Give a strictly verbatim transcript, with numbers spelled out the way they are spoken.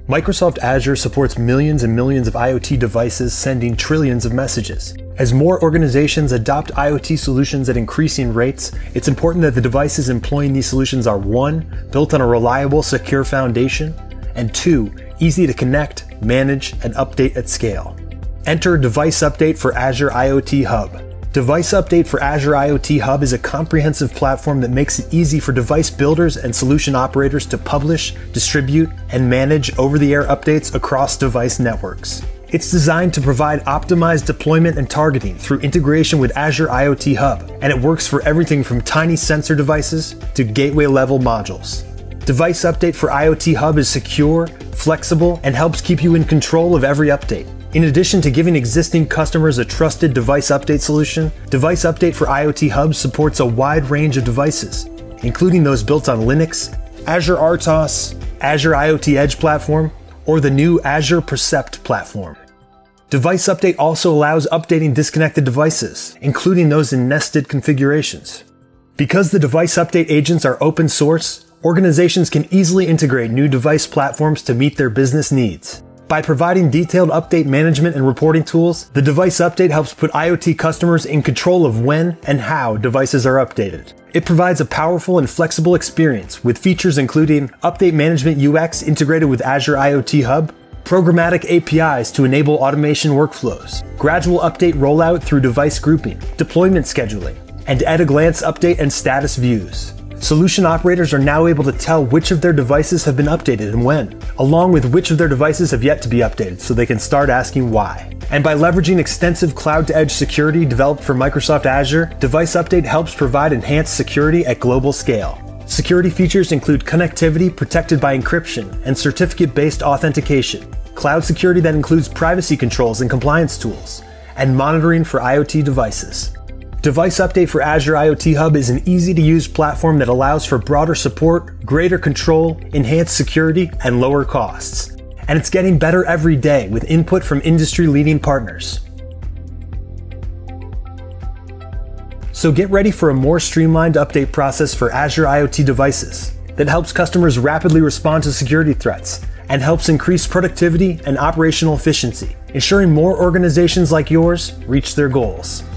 Microsoft Azure supports millions and millions of IoT devices sending trillions of messages. As more organizations adopt IoT solutions at increasing rates, it's important that the devices employing these solutions are one, built on a reliable, secure foundation, and two, easy to connect, manage, and update at scale. Enter Device Update for Azure IoT Hub. Device Update for Azure IoT Hub is a comprehensive platform that makes it easy for device builders and solution operators to publish, distribute, and manage over-the-air updates across device networks. It's designed to provide optimized deployment and targeting through integration with Azure IoT Hub, and it works for everything from tiny sensor devices to gateway-level modules. Device Update for IoT Hub is secure, flexible, and helps keep you in control of every update. In addition to giving existing customers a trusted device update solution, Device Update for IoT Hub supports a wide range of devices, including those built on Linux, Azure R T O S, Azure IoT Edge platform, or the new Azure Percept platform. Device Update also allows updating disconnected devices, including those in nested configurations. Because the Device Update agents are open source, organizations can easily integrate new device platforms to meet their business needs. By providing detailed update management and reporting tools, the Device Update helps put IoT customers in control of when and how devices are updated. It provides a powerful and flexible experience with features including Update Management U X integrated with Azure IoT Hub, programmatic A P Is to enable automation workflows, gradual update rollout through device grouping, deployment scheduling, and at-a-glance update and status views. Solution operators are now able to tell which of their devices have been updated and when, along with which of their devices have yet to be updated so they can start asking why. And by leveraging extensive cloud-to-edge security developed for Microsoft Azure, Device Update helps provide enhanced security at global scale. Security features include connectivity protected by encryption and certificate-based authentication, cloud security that includes privacy controls and compliance tools, and monitoring for IoT devices. Device Update for Azure IoT Hub is an easy-to-use platform that allows for broader support, greater control, enhanced security, and lower costs. And it's getting better every day with input from industry-leading partners. So get ready for a more streamlined update process for Azure IoT devices that helps customers rapidly respond to security threats and helps increase productivity and operational efficiency, ensuring more organizations like yours reach their goals.